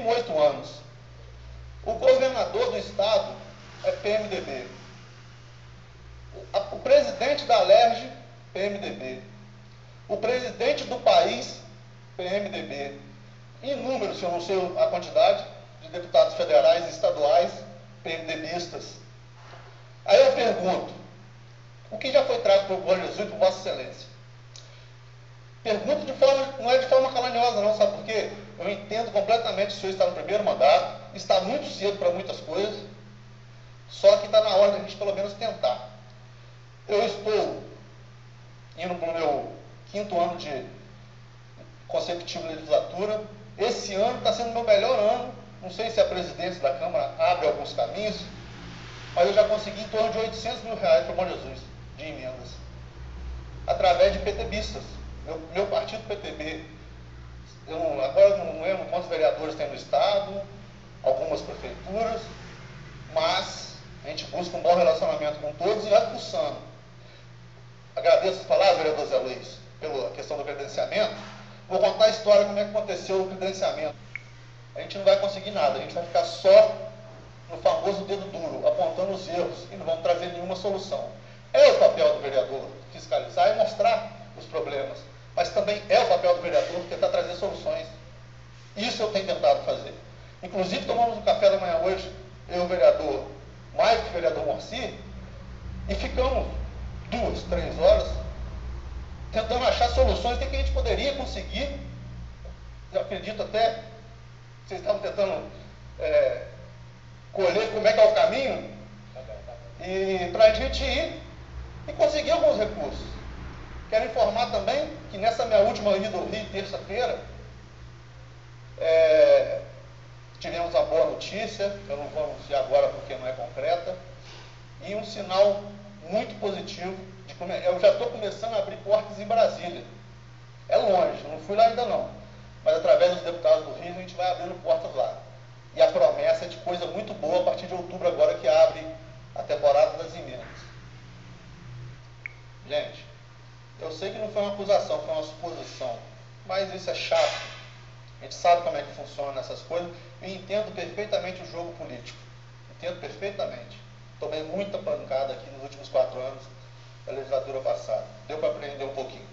últimos 8 anos. O governador do estado é PMDB. O presidente da Alerj, PMDB. O presidente do país, PMDB. Em números, eu não sei a quantidade de deputados federais e estaduais, PMDBistas. Aí eu pergunto, o que já foi trago por Bom Jesus e por Vossa Excelência? Pergunto não é de forma calanhosa não, sabe por quê? Eu entendo completamente que o senhor está no primeiro mandato, está muito cedo para muitas coisas, só que está na hora da gente pelo menos tentar. Eu estou indo para o meu 5º ano de consecutivo legislatura. Esse ano está sendo o meu melhor ano. Não sei se a presidência da Câmara abre alguns caminhos, mas eu já consegui em torno de R$800 mil para Bom Jesus de emendas, através de PTBistas. Meu partido PTB, agora não lembro quantos vereadores tem no estado, algumas prefeituras, mas a gente busca um bom relacionamento com todos e vai pulsando. Agradeço as palavras, vereador Zé Luiz, pela questão do credenciamento. Vou contar a história como é que aconteceu o credenciamento. A gente não vai conseguir nada, a gente vai ficar só no famoso dedo duro, apontando os erros e não vamos trazer nenhuma solução. É o papel do vereador fiscalizar e mostrar os problemas, mas também é o papel do vereador tentar trazer soluções. Isso eu tenho tentado fazer. Inclusive, tomamos um café da manhã hoje, eu, o vereador Maico e o vereador Morci, e ficamos 2, 3 horas tentando achar soluções de que a gente poderia conseguir. Eu acredito até que vocês estavam tentando colher como é que é o caminho, e para a gente ir e conseguir alguns recursos. Quero informar também que nessa minha última ida ao Rio, terça-feira, tivemos uma boa notícia, eu não vou anunciar agora porque não é concreta, e um sinal muito positivo. Eu já estou começando a abrir portas em Brasília. É longe, não fui lá ainda não, mas através dos deputados do Rio a gente vai abrindo portas lá. E a promessa é de coisa muito boa a partir de outubro agora, que abre a temporada das emendas. Gente, eu sei que não foi uma acusação, foi uma suposição, mas isso é chato. A gente sabe como é que funciona essas coisas. Eu entendo perfeitamente o jogo político. Entendo perfeitamente. Tomei muita pancada aqui nos últimos 4 anos da legislatura passada. Deu para aprender um pouquinho.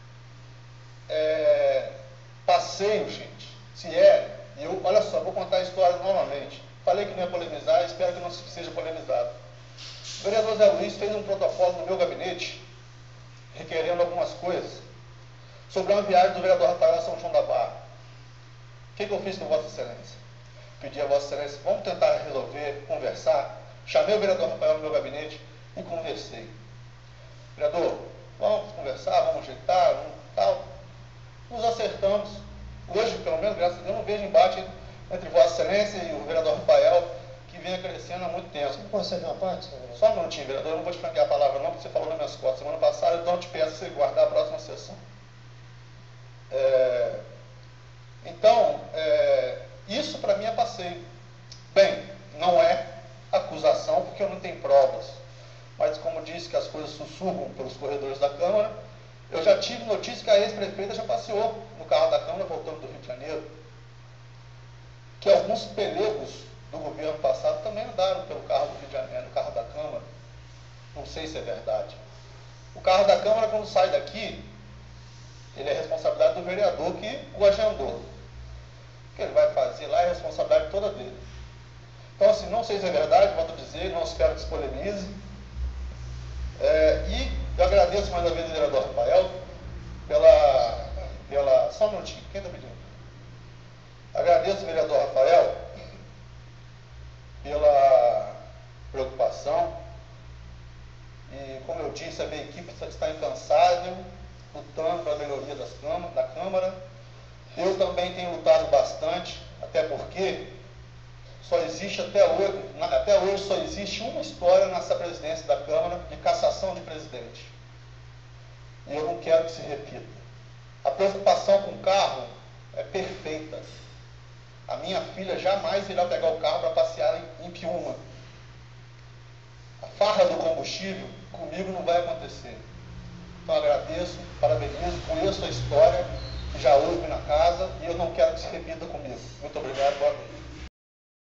Passeio, gente. Olha só, vou contar a história novamente. Falei que não ia polemizar, espero que não seja polemizado. O vereador Zé Luiz fez um protocolo no meu gabinete, requerendo algumas coisas, sobre uma viagem do vereador Rafael a São João da Barra. O que eu fiz com Vossa Excelência? Pedi a Vossa Excelência, vamos tentar resolver, conversar. Chamei o vereador Rafael no meu gabinete e conversei. Vereador, vamos conversar, vamos ajeitar, tal. Nos acertamos. Hoje, pelo menos, graças a Deus, não vejo embate entre Vossa Excelência e o vereador Rafael, que vem crescendo há muito tempo. Posso fazer uma parte? Só um minutinho, vereador, eu não vou te franquear a palavra não, porque você falou nas minhas costas semana passada, então eu te peço você guardar a próxima sessão. Então, isso para mim é passeio. Bem, não é acusação, porque eu não tenho provas. Mas como disse que as coisas sussurram pelos corredores da Câmara, eu já tive notícia que a ex-prefeita já passeou no carro da Câmara, voltando do Rio de Janeiro. Que alguns pelegos do governo passado também andaram pelo carro do Rio de Janeiro, no carro da Câmara. Não sei se é verdade. O carro da Câmara, quando sai daqui, ele é responsabilidade do vereador que o agendou. O que ele vai fazer lá é responsabilidade toda dele. Então, assim, não sei se é verdade, volto a dizer, não espero que se polemize. E eu agradeço mais uma vez ao vereador Rafael pela... Só um minutinho, quem está pedindo? Agradeço ao vereador Rafael pela preocupação. E, como eu disse, a minha equipe está incansável, lutando para a melhoria da Câmara. Eu também tenho lutado bastante, até porque só existe até hoje só existe uma história nessa presidência da Câmara de cassação de presidente. E eu não quero que se repita. A preocupação com o carro é perfeita. A minha filha jamais irá pegar o carro para passear em Piúma. A farra do combustível comigo não vai acontecer. Então agradeço, parabenizo, conheço a história que já houve na casa e eu não quero que se repita comigo. Muito obrigado, boa noite.